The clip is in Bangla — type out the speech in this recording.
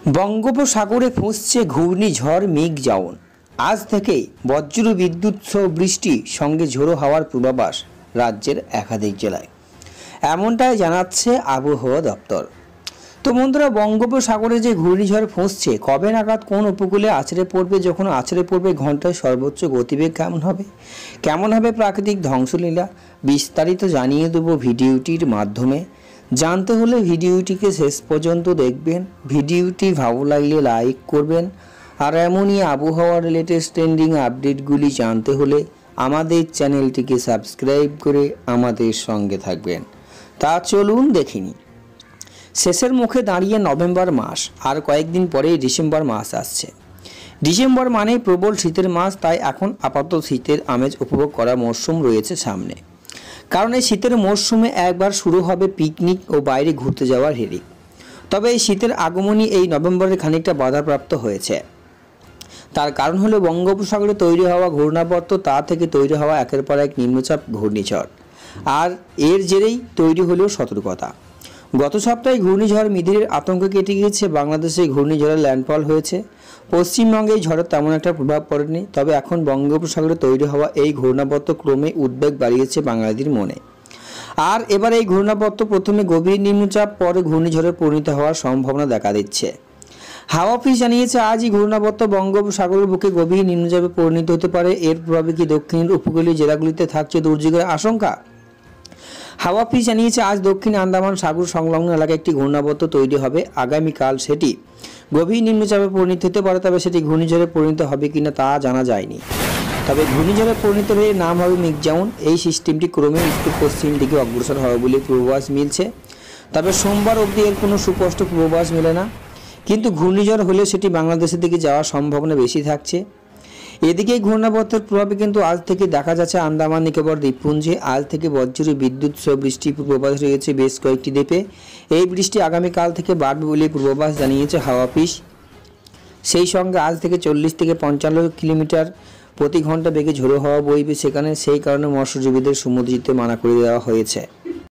বঙ্গোপসাগরে ফুঁসছে ঘূর্ণিঝড় মেঘ-জাউন। আজ থেকেই বজ্র বিদ্যুৎ সহ বৃষ্টি সঙ্গে ঝোড়ো হাওয়ার পূর্বাভাস রাজ্যের একাধিক জেলায়, এমনটাই জানাচ্ছে আবহাওয়া দপ্তর। তো বন্ধুরা, বঙ্গোপসাগরে যে ঘূর্ণিঝড় ফুঁসছে কবে নাগাদ কোন উপকূলে আছড়ে পড়বে, যখন আছড়ে পড়বে ঘন্টায় সর্বোচ্চ গতিবেগ কেমন হবে প্রাকৃতিক ধ্বংসলীলা, বিস্তারিত জানিয়ে দেবো ভিডিওটির মাধ্যমে। জানতে হলে ভিডিওটিকে শেষ পর্যন্ত দেখবেন। ভিডিওটি ভালো লাগলে লাইক করবেন, আর এমনই আবহাওয়া রিলেটেড ট্রেন্ডিং আপডেটগুলি জানতে হলে আমাদের চ্যানেলটিকে সাবস্ক্রাইব করে আমাদের সঙ্গে থাকবেন। তা চলুন দেখিনি। শেষের মুখে দাঁড়িয়ে নভেম্বর মাস, আর কয়েকদিন পরেই ডিসেম্বর মাস আসছে। ডিসেম্বর মানেই প্রবল শীতের মাস, তাই এখন আপাতত শীতের আমেজ উপভোগ করার মরশুম রয়েছে সামনে। কারণ এই শীতের মরশুমে একবার শুরু হবে পিকনিক ও বাইরে ঘুরতে যাওয়ার হিড়িক। তবে এই শীতের আগমনই এই নভেম্বরে খানিকটা বাধাপ্রাপ্ত হয়েছে। তার কারণ হলো বঙ্গোপসাগরে তৈরি হওয়া ঘূর্ণাবর্ত, তা থেকে তৈরি হওয়া একের পর এক নিম্নচাপ ঘূর্ণিঝড়, আর এর জেরেই তৈরি হলো সতর্কতা। গত সপ্তাহে ঘূর্ণিঝড় মিধিরের আতঙ্ক কেটে গিয়েছে। বাংলাদেশে ঘূর্ণিঝড়ের ল্যান্ডফল হয়েছে। পশ্চিমবঙ্গে এই ঝড়ের তেমন একটা প্রভাব পড়েনি। তবে এখন বঙ্গোপসাগরে তৈরি হওয়া এই ঘূর্ণাবর্ত ক্রমে উদ্বেগ বাড়িয়েছে বাঙালিদের মনে। আর এবার এই ঘূর্ণাবর্ত প্রথমে গভীর নিম্নচাপ, পরে ঘূর্ণিঝড়ে পরিণত হওয়ার সম্ভাবনা দেখা দিচ্ছে। হাওয়া অফিস জানিয়েছে আজই ঘূর্ণাবর্ত বঙ্গোপসাগরের বুকে গভীর নিম্নচাপে পরিণত হতে পারে। এর প্রভাবে কি দক্ষিণের উপকূলীয় জেলাগুলিতে থাকছে দুর্যোগের আশঙ্কা। হাওয়া অফিস জানিয়েছে আজ দক্ষিণ আন্দামান সাগর সংলগ্ন এলাকায় একটি ঘূর্ণাবর্ত তৈরি হবে। আগামীকাল সেটি গভীর নিম্নচাপে পরিণত হতে পারে, তবে সেটি ঘূর্ণিঝড়ে পরিণত হবে কিনা তা জানা যায়নি। তবে ঘূর্ণিঝড়ে পরিণত হয়ে নাম হবে মেঘ-জাউন। এই সিস্টেমটি ক্রমে উত্তর পশ্চিম দিকে অগ্রসর হবে বলে পূর্বাভাস মিলছে। তবে সোমবার অবধি এর কোনো সুস্পষ্ট পূর্বাভাস মেলে না, কিন্তু ঘূর্ণিঝড় হলেও সেটি বাংলাদেশের দিকে যাওয়ার সম্ভাবনা বেশি থাকছে। এদিকে ঘূর্ণাবর্তের প্রভাবে কিন্তু আজ থেকে দেখা যাচ্ছে আন্দামান নিকোবর দ্বীপপুঞ্জে আজ থেকে বজ্র বিদ্যুৎ সহ বৃষ্টির পূর্বাভাস রয়েছে বেশ কয়েকটি দ্বীপে। এই বৃষ্টি আগামীকাল থেকে বাড়বে বলে পূর্বাভাস জানিয়েছে হাওয়া অফিস। সেই সঙ্গে আজ থেকে 40 থেকে 55 কিলোমিটার প্রতি ঘন্টা বেগে ঝোড়ো হাওয়া বইবে সেখানে। সেই কারণে মৎস্যজীবীদের সমুদ্রে যেতে মানা করে দেওয়া হয়েছে।